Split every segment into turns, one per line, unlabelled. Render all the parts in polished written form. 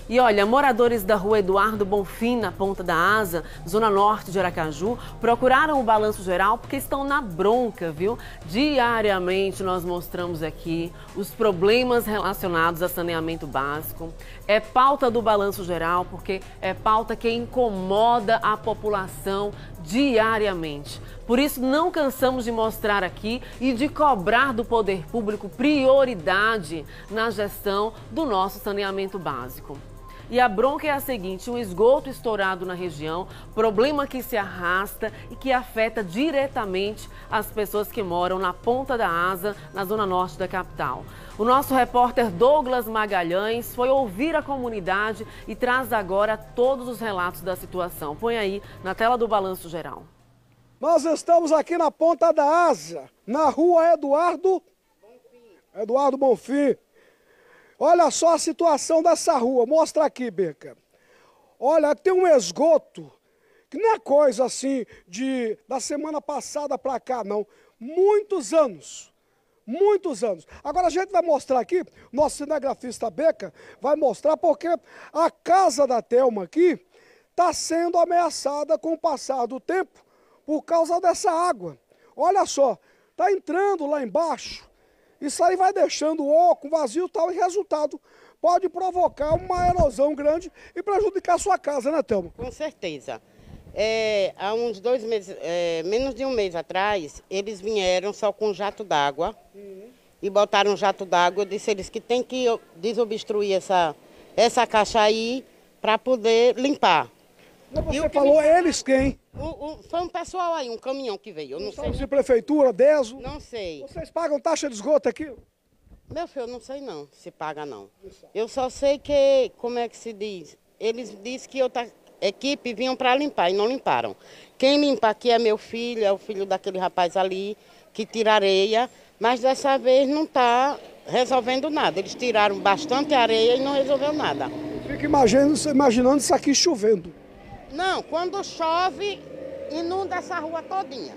E olha, moradores da rua Eduardo Bonfim, na Ponta da Asa, zona norte de Aracaju, procuraram o Balanço Geral porque estão na bronca, viu? Diariamente nós mostramos aqui os problemas relacionados a saneamento básico. É pauta do Balanço Geral porque é pauta que incomoda a população diariamente. Por isso, não cansamos de mostrar aqui e de cobrar do poder público prioridade na gestão do nosso saneamento básico. E a bronca é a seguinte: um esgoto estourado na região, problema que se arrasta e que afeta diretamente as pessoas que moram na Ponta da Asa, na zona norte da capital. O nosso repórter Douglas Magalhães foi ouvir a comunidade e traz agora todos os relatos da situação. Põe aí na tela do Balanço Geral.
Nós estamos aqui na Ponta da Asa, na rua Eduardo Bonfim. Olha só a situação dessa rua, mostra aqui, Beca. Olha, tem um esgoto, que não é coisa assim da semana passada para cá, não. Muitos anos. Agora a gente vai mostrar aqui, nosso cinegrafista Beca vai mostrar porque a casa da Thelma aqui está sendo ameaçada com o passar do tempo por causa dessa água. Olha só, está entrando lá embaixo. Isso aí vai deixando o oco vazio e tal, e resultado pode provocar uma erosão grande e prejudicar a sua casa, né, Thelma?
Com certeza. Há uns 2 meses, menos de um mês atrás, eles vieram só com jato d'água e botaram um jato d'água. Eu disse eles que tem que desobstruir essa caixa aí para poder limpar.
Você falou eles quem?
Foi um pessoal aí, um caminhão que veio. Eu não sei.
De prefeitura, DESO?
Não sei.
Vocês pagam taxa de esgoto aqui?
Meu filho, eu não sei não, se paga não. Eu só sei que, como é que se diz? Eles disseram que outra equipe vinham para limpar e não limparam. Quem limpa aqui é meu filho, é o filho daquele rapaz ali, que tira areia, mas dessa vez não está resolvendo nada. Eles tiraram bastante areia e não resolveu nada.
Fica imaginando isso aqui chovendo.
Não, quando chove, inunda essa rua todinha.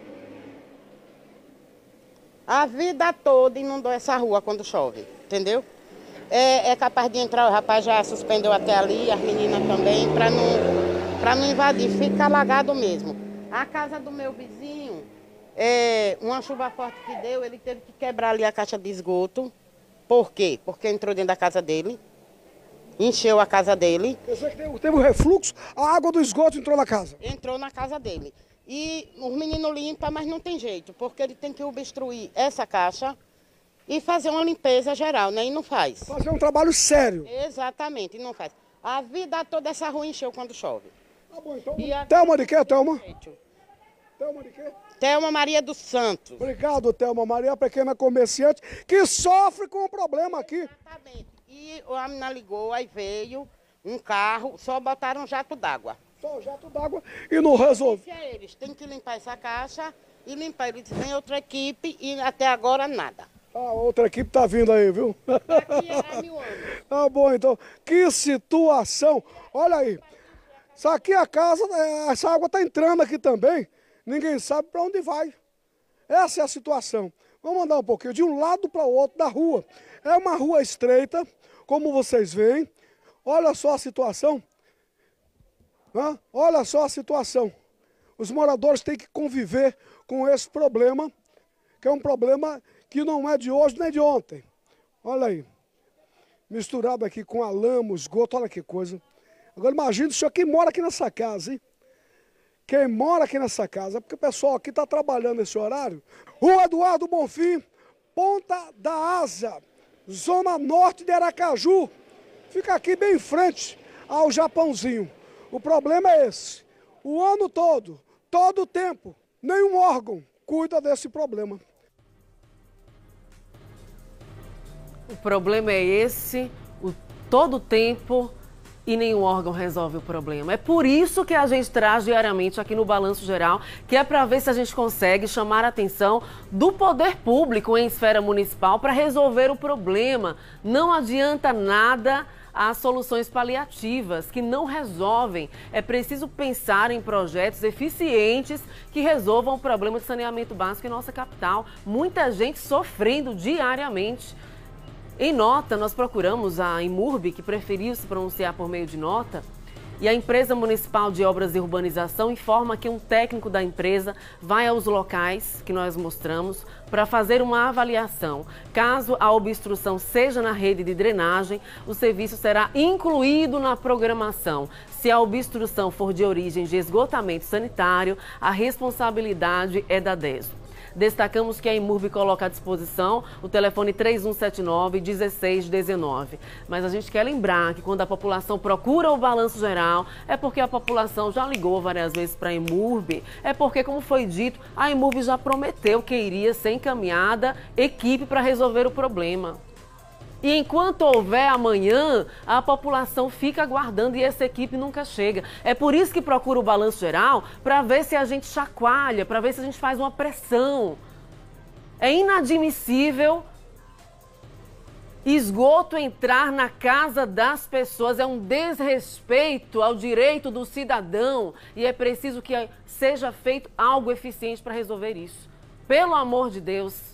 A vida toda inundou essa rua quando chove, entendeu? É capaz de entrar, o rapaz já suspendeu até ali, as meninas também, para não invadir, fica alagado mesmo. A casa do meu vizinho, uma chuva forte que deu, ele teve que quebrar ali a caixa de esgoto. Por quê? Porque entrou dentro da casa dele. Encheu a casa dele.
Teve um refluxo, a água do esgoto entrou na casa?
Entrou na casa dele. E os meninos limpam, mas não tem jeito, porque ele tem que obstruir essa caixa e fazer uma limpeza geral, né? E não faz.
Fazer um trabalho sério.
Exatamente, e não faz. A vida toda essa rua encheu quando chove.
Tá bom, então. Thelma de quê, Thelma? Thelma de quê?
Thelma Maria dos Santos.
Obrigado, Thelma Maria, pequena comerciante, que sofre com o problema aqui.
Exatamente. E a menina ligou, aí veio um carro, só botaram um jato d'água.
Só um jato d'água e não resolve.
Eles têm que limpar essa caixa e limpar. Eles têm outra equipe e até agora nada.
Ah, outra equipe tá vindo aí, viu?
Daqui a 1000 anos.
Tá bom, então. Que situação. Olha aí. Isso aqui a casa, essa água tá entrando aqui também. Ninguém sabe para onde vai. Essa é a situação. Vamos andar um pouquinho de um lado para o outro da rua. É uma rua estreita, como vocês veem. Olha só a situação. Olha só a situação. Os moradores têm que conviver com esse problema, que é um problema que não é de hoje nem de ontem. Olha aí. Misturado aqui com a lama, o esgoto, olha que coisa. Agora imagine o senhor quem mora aqui nessa casa, hein? Quem mora aqui nessa casa, porque o pessoal aqui está trabalhando nesse horário. Rua Eduardo Bonfim, Ponta da Asa, zona norte de Aracaju. Fica aqui bem em frente ao Japãozinho. O problema é esse. O ano todo, todo o tempo, nenhum órgão cuida desse problema.
O problema é esse, todo o tempo, e nenhum órgão resolve o problema. É por isso que a gente traz diariamente aqui no Balanço Geral, que é para ver se a gente consegue chamar a atenção do poder público em esfera municipal para resolver o problema. Não adianta nada as soluções paliativas, que não resolvem. É preciso pensar em projetos eficientes que resolvam o problema de saneamento básico em nossa capital. Muita gente sofrendo diariamente. Em nota, nós procuramos a Imurb, que preferiu se pronunciar por meio de nota, e a Empresa Municipal de Obras e Urbanização informa que um técnico da empresa vai aos locais que nós mostramos para fazer uma avaliação. Caso a obstrução seja na rede de drenagem, o serviço será incluído na programação. Se a obstrução for de origem de esgotamento sanitário, a responsabilidade é da DESO. Destacamos que a Imurb coloca à disposição o telefone 3179-1619. Mas a gente quer lembrar que quando a população procura o balanço geral, é porque a população já ligou várias vezes para a Imurb, é porque, como foi dito, a Imurb já prometeu que iria ser encaminhada equipe para resolver o problema. E enquanto houver amanhã, a população fica aguardando e essa equipe nunca chega. É por isso que procura o balanço geral, para ver se a gente chacoalha, para ver se a gente faz uma pressão. É inadmissível esgoto entrar na casa das pessoas, é um desrespeito ao direito do cidadão e é preciso que seja feito algo eficiente para resolver isso. Pelo amor de Deus.